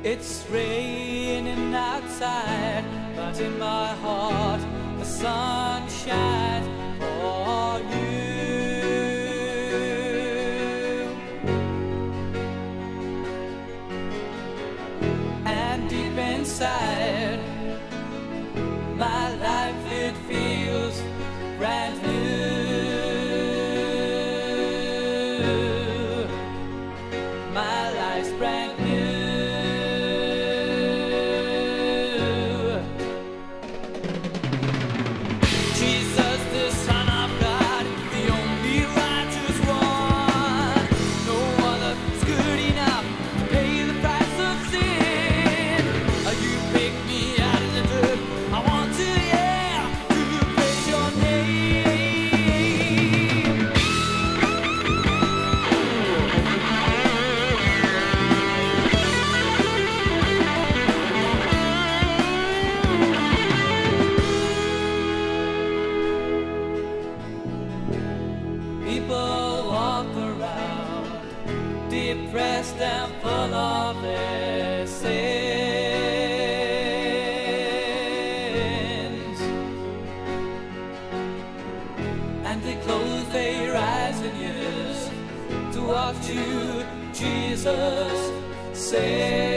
It's raining outside, but in my heart the sun shines for you. And deep inside my life, it feels brand new. My life's brand new. Jesus, the Son of God, the only righteous one. No other's good enough to pay the price of sin. You picked me out of the dirt. I want to, yeah, to praise your name. People walk around depressed and full of their sins, and they close their eyes and ears to watch you, Jesus, say.